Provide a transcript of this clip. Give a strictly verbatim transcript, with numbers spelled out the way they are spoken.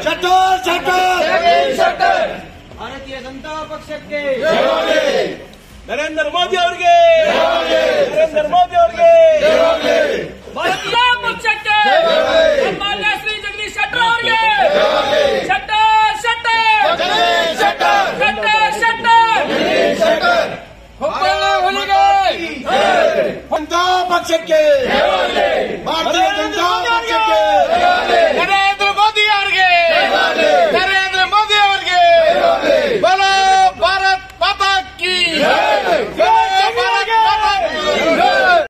ಶೆಟ್ಟರ್ ಶೆಟ್ಟರ್ ಭಾರತೀಯ ಜನತಾ ಪಕ್ಷಕ್ಕೆ ನರೇಂದ್ರ ಮೋದಿ ಅವರಿಗೆ ನರೇಂದ್ರ ಮೋದಿ ಅವರಿಗೆ ಭಾರತೀಯ ಪಕ್ಷಕ್ಕೆ ಸನ್ಮಾನ್ಯ ಶ್ರೀ ಜಗದೀಶ್ ಶೆಟ್ಟರ್ ಅವರಿಗೆ ಶೆಟ್ಟರ್ ಶೆಟ್ಟರ್ ಶೆಟ್ಟರ್ ಶೆಟ್ಟರ್ ಜನತಾ ಪಕ್ಷಕ್ಕೆ